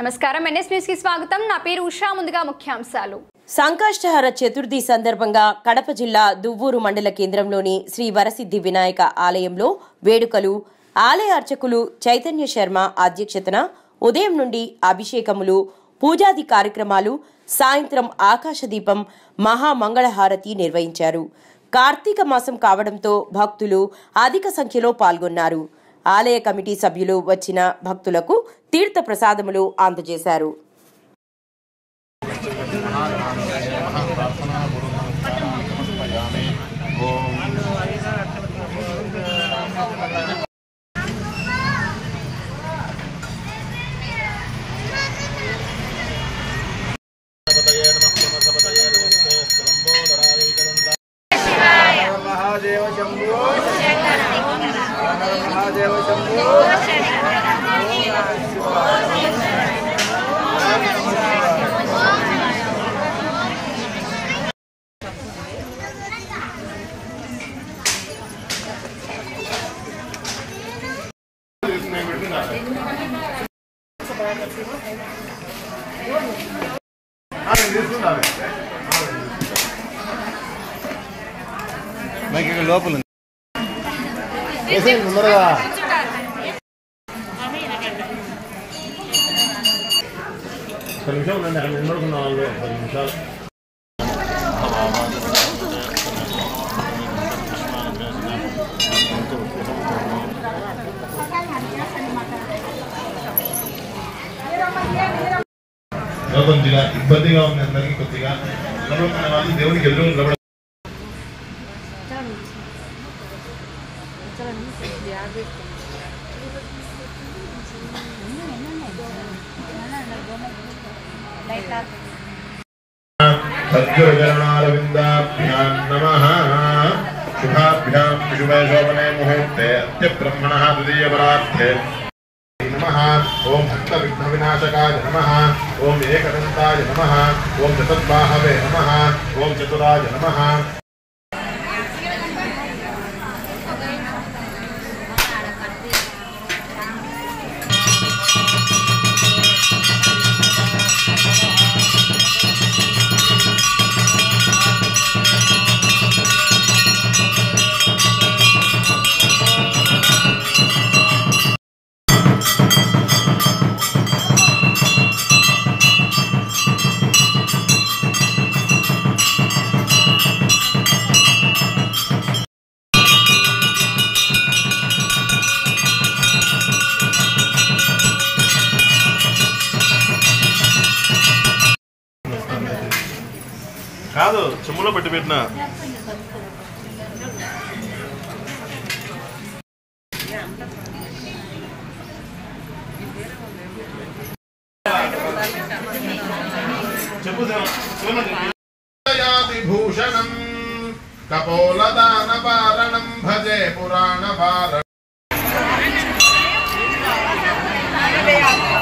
నమస్కారం NS news కి స్వాగతం నా పేరు ఉషా ముందుగా ముఖ్యాంశాలు సంకష్టహర చతుర్థి సందర్భంగా కడప జిల్లా దువ్వూరు మండల కేంద్రంలోని శ్రీ వరసిద్ధి వినాయక ఆలయంలో వేడుకలు ఆలయ అర్చకులు చైతన్య శర్మ అధ్యక్షతన ఉదయం నుండి అభిషేకములు పూజాది కార్యక్రమాలు సాయంత్రం ఆకాశదీపం మహామంగళహారతి నిర్వహించారు కార్తీక మాసం కావడంతో భక్తులు అధిక సంఖ్యలో పాల్గొన్నారు ఆలయ కమిటీ సభ్యులు వచ్చిన భక్తులకు తీర్థ ప్రసాదములు అందజేశారు లోపల నిమిషం ఉందండి అక్కడ నిలబడుకున్న వాళ్ళు 10 నిమిషాలు కొద్దిగా ఇబ్బందిగా ఉంది అందరికీ కొద్దిగా నిలబడుకున్న వాళ్ళు దేవుడికి ఎదురు నిలబడ सद्गुरुचरणारविन्दाभ्यां नमः शुभाभ्यां शुभे शोभने मुहूर्ते अद्यब्रह्मणः द्वितीयपरार्थे नमः ओं भक्तविघ्नविनाशकाय नमः ओं एकदन्ताय नमः ओं चतुर्बाहवे नमः ओं चतुराय नमः కాదు చెమ్ములో పెట్టి పెట్టిన భూషణం కపోలదాన పారణం భజే పురాణ పారణం